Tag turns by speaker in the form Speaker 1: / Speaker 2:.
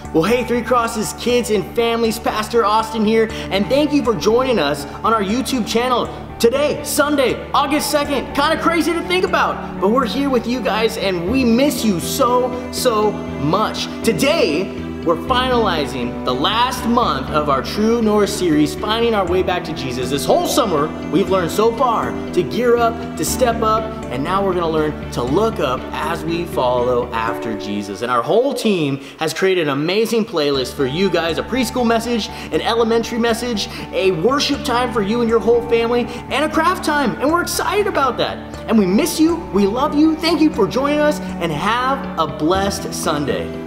Speaker 1: Well, hey, Three Crosses kids and families, Pastor Austin here, and thank you for joining us on our YouTube channel. Today, Sunday, August 2nd, kind of crazy to think about, but we're here with you guys and we miss you so much. Today, we're finalizing the last month of our True North series, Finding Our Way Back to Jesus. This whole summer, we've learned so far to gear up, to step up, and now we're gonna learn to look up as we follow after Jesus. And our whole team has created an amazing playlist for you guys, a preschool message, an elementary message, a worship time for you and your whole family, and a craft time, and we're excited about that. And we miss you, we love you, thank you for joining us, and have a blessed Sunday.